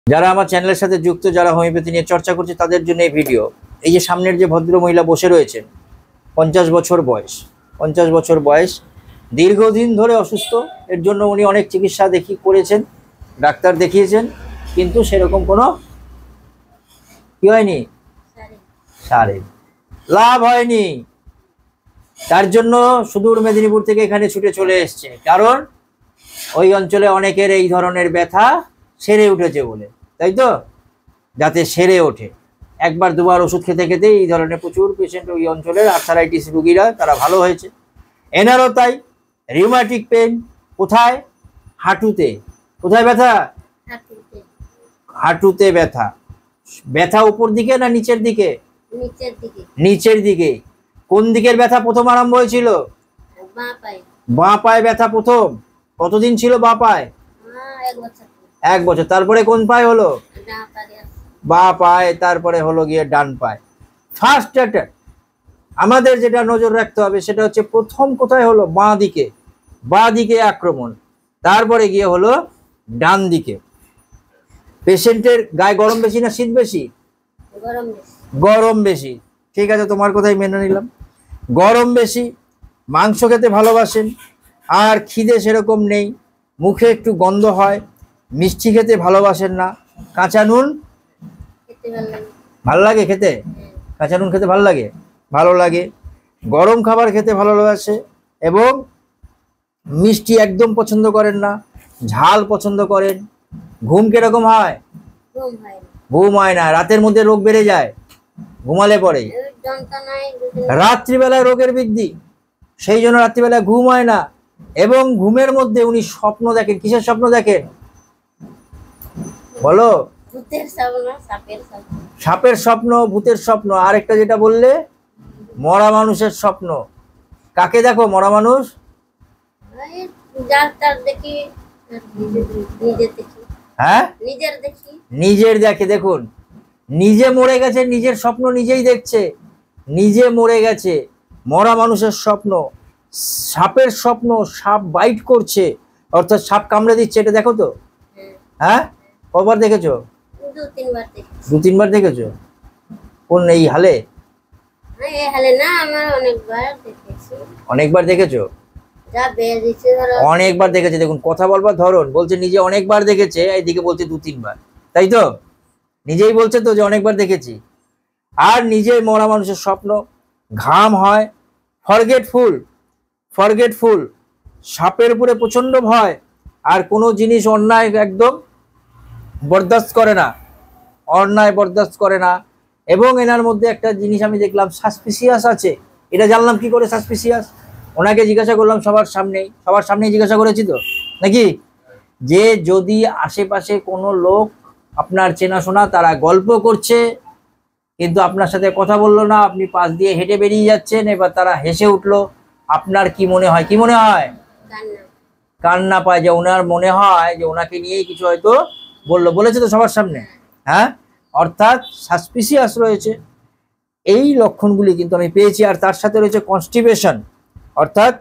যারা আমার চ্যানেলের সাথে যুক্ত, যারা হোমিওপ্যাথি নিয়ে চর্চা করছে, তাদের জন্য এই ভিডিও। এই যে সামনের যে ভদ্র মহিলা বসে রয়েছেন, 50 বছর বয়স, 50 বছর বয়স, দীর্ঘদিন ধরে অসুস্থ। এর জন্য উনি অনেক চিকিৎসা করেছেন, ডাক্তার দেখিয়েছেন, কিন্তু সেরকম কোনো কি হয়নি, সারে লাভ হয়নি। তার জন্য সুদূর মেদিনীপুর থেকে এখানে ছুটে চলে এসছে, কারণ ওই অঞ্চলে অনেকের এই ধরনের ব্যথা সেরে উঠেছে বলে, তাই তো, যাতে সেরে ওঠে। একবার দুবার ওষুধ খেতে খেতে এই ধরনের প্রচুর পেশেন্ট ওই অঞ্চলের আর্থারাইটিস রোগীরা তারা ভালো হয়েছে। এনারও তাই, রিউম্যাটিক পেন কোথায়, হাঁটুতে। কোথায় ব্যথা, হাঁটুতে ব্যথা। ব্যথা উপর দিকে না নিচের দিকে, নিচের দিকে। কোন দিকের ব্যথা প্রথম আরম্ভ হয়েছিল, বাঁ পায়ে ব্যথা প্রথম। কতদিন ছিল বাঁ পায়ে, 1 বছর। তারপরে কোন পায়ে হলো, বাঁ পায়ে, তারপরে হলো গিয়ে ডান পায়ে। ফার্স্ট অ্যাটাক আমাদের যেটা নজর রাখতে হবে সেটা হচ্ছে প্রথম কোথায় হলো, বাঁ দিকে, বাঁ দিকে আক্রমণ, তারপরে গিয়ে হলো ডান দিকে। পেশেন্টের গায়ে গরম বেশি না শীত বেশি, গরম বেশি। ঠিক আছে, তোমার কথাই মেনে নিলাম, গরম বেশি। মাংস খেতে ভালোবাসেন, আর খিদে সেরকম নেই, মুখে একটু গন্ধ হয়, মিষ্টি খেতে ভালোবাসেন না, কাঁচা নুন ভালো লাগে খেতে, কাঁচা নুন খেতে ভালো লাগে, ভালো লাগে। গরম খাবার খেতে ভালোবাসে, এবং মিষ্টি একদম পছন্দ করেন না, ঝাল পছন্দ করেন। ঘুম কিরকম হয়, ঘুম হয় না, রাতের মধ্যে রোগ বেড়ে যায় ঘুমালে পরে, রাত্রিবেলায় রোগের বৃদ্ধি, সেই জন্য রাত্রিবেলায় ঘুম হয় না। এবং ঘুমের মধ্যে উনি স্বপ্ন দেখেন। কিসের স্বপ্ন দেখেন বলো, সাপের স্বপ্ন, ভূতের স্বপ্ন। আরেকটা যেটা বললে, মরা মানুষের স্বপ্ন। কাকে দেখো, মরা মানুষ, হ্যাঁ নিজের দেখে। দেখুন, নিজে মরে গেছে, নিজের স্বপ্ন নিজেই দেখছে, নিজে মরে গেছে। মরা মানুষের স্বপ্ন, সাপের স্বপ্ন, সাপ বাইট করছে, অর্থাৎ সাপ কামড়ে দিচ্ছে, এটা দেখো তো। হ্যাঁ, কবার দেখেছো, 2-3 বার দেখেছো। কোন এই হালে, অনেকবার দেখেছো, অনেকবার দেখেছে। দেখুন কথা বলবার ধরন, বলছে নিজে অনেকবার দেখেছে, এইদিকে বলছে 2-3 বার, তাই তো, নিজেই বলছে তো যে অনেকবার দেখেছি। আর নিজে মরা মানুষের স্বপ্ন, ঘাম হয়, ফরগেটফুল, ফরগেটফুল, সাপের উপরে প্রচন্ড ভয়, আর কোনো জিনিস অন্যায় একদম বরদাস্ত করে না, অন্যায় বরদাস্ত করে না। এবং এনার মধ্যে একটা জিনিস আমি দেখলাম, সাসপিসিয়াস আছে। এটা জানলাম কি করে সাসপিসিয়াস, ওনাকে জিজ্ঞাসা করলাম সবার সামনেই জিজ্ঞাসা করেছি তো নাকি, যে যদি আশেপাশে কোনো লোক আপনার চেনাশোনা, তারা গল্প করছে কিন্তু আপনার সাথে কথা বললো না, আপনি পাশ দিয়ে হেঁটে বেরিয়ে যাচ্ছেন, এবার তারা হেসে উঠলো, আপনার কি মনে হয়, কি মনে হয়, কান্না পায়, যে ওনার মনে হয় যে ওনাকে নিয়েই কিছু হয়তো বলেছে তো সবার সামনে। হ্যাঁ, অর্থাৎ সাসপিসিয়াস রয়েছে। এই লক্ষণগুলি কিন্তু আমি পেয়েছি। আর তার সাথে রয়েছে কনস্টিপেশন, অর্থাৎ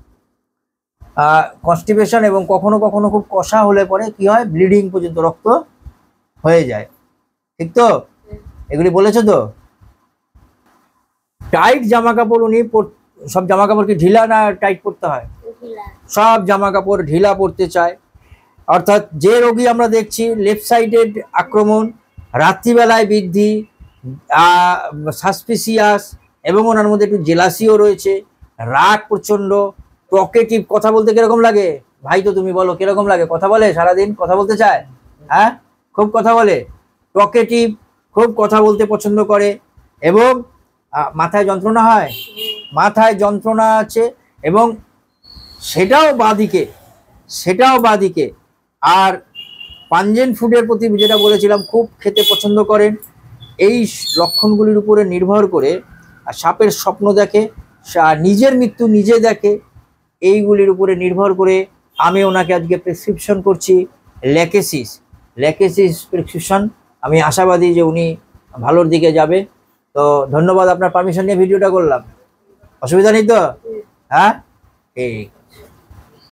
কনস্টিপেশন, এবং কখনো কখনো খুব কষা হলে পরে কি হয়, ব্লিডিং পর্যন্ত, রক্ত হয়ে যায়। ঠিক তো, এগুলি বলেছে তো। টাইট জামা কাপড়, উনি সব জামা কাপড় কি ঢিলা না টাইট পরতে হয়, সব জামা কাপড় ঢিলা পরতে চায়। অর্থাৎ যে রোগী আমরা দেখছি, লেফট সাইডেড আক্রমণ, রাত্রিবেলায় বৃদ্ধি, সাসপিসিয়াস, এবং ওনার মধ্যে একটু জেলাসিও রয়েছে, রাগ প্রচন্ড, টকেটিভ। কথা বলতে কিরকম লাগে ভাই, তো তুমি বলো কিরকম লাগে, কথা বলে সারাদিন, কথা বলতে চায়, হ্যাঁ খুব কথা বলে, টকেটিভ, খুব কথা বলতে পছন্দ করে। এবং মাথায় যন্ত্রণা হয়, মাথায় যন্ত্রণা আছে, এবং সেটাও বাঁদিকে, সেটাও বাঁদিকে। আর পাঞ্জেন্ট ফুডের প্রতি যেটা বলেছিলাম, খুব খেতে পছন্দ করেন। এই লক্ষণগুলির উপরে নির্ভর করে, আর সাপের স্বপ্ন দেখে, নিজের মৃত্যু নিজে দেখে, এইগুলির উপরে নির্ভর করে আমি ওনাকে আজকে প্রেসক্রিপশন করছি ল্যাকেসিস প্রেসক্রিপশন। আমি আশাবাদী যে উনি ভালোর দিকে যাবে। তো ধন্যবাদ, আপনার পারমিশন নিয়ে ভিডিওটা করলাম, অসুবিধা নেই তো? হ্যাঁ, ঠিক।